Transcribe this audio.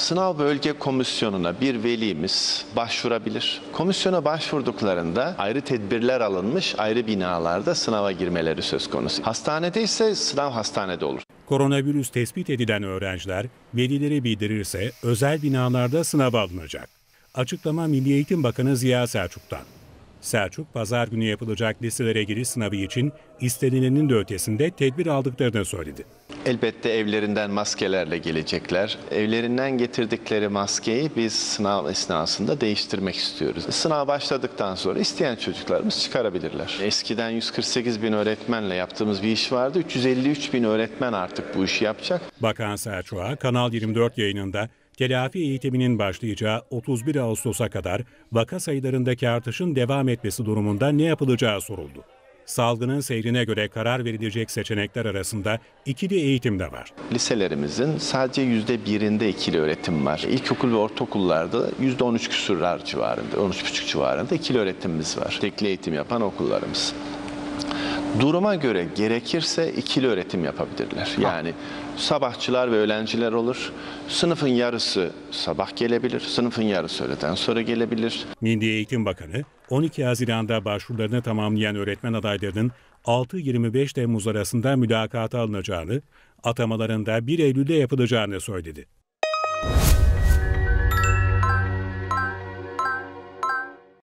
Sınav Bölge Komisyonu'na bir velimiz başvurabilir. Komisyona başvurduklarında ayrı tedbirler alınmış, ayrı binalarda sınava girmeleri söz konusu. Hastanede ise sınav hastanede olur. Koronavirüs tespit edilen öğrenciler velileri bildirirse özel binalarda sınava alınacak. Açıklama Milli Eğitim Bakanı Ziya Selçuk'tan. Selçuk, pazar günü yapılacak liselere giriş sınavı için istenilenin de ötesinde tedbir aldıklarını söyledi. Elbette evlerinden maskelerle gelecekler. Evlerinden getirdikleri maskeyi biz sınav esnasında değiştirmek istiyoruz. Sınav başladıktan sonra isteyen çocuklarımız çıkarabilirler. Eskiden 148 bin öğretmenle yaptığımız bir iş vardı. 353 bin öğretmen artık bu işi yapacak. Bakan Selçuk'a Kanal 24 yayınında telafi eğitiminin başlayacağı 31 Ağustos'a kadar vaka sayılarındaki artışın devam etmesi durumunda ne yapılacağı soruldu. Salgının seyrine göre karar verilecek seçenekler arasında ikili eğitim de var. Liselerimizin sadece %1'inde ikili öğretim var. İlkokul ve ortaokullarda %13 küsurlar civarında, 13,5 civarında ikili öğretimimiz var. Tekli eğitim yapan okullarımız. Duruma göre gerekirse ikili öğretim yapabilirler. Yani sabahçılar ve öğlenciler olur. Sınıfın yarısı sabah gelebilir, sınıfın yarısı öğleden sonra gelebilir. Milli Eğitim Bakanı 12 Haziran'da başvurularını tamamlayan öğretmen adaylarının 6-25 Temmuz arasında mülakata alınacağını, atamaların da 1 Eylül'de yapılacağını söyledi.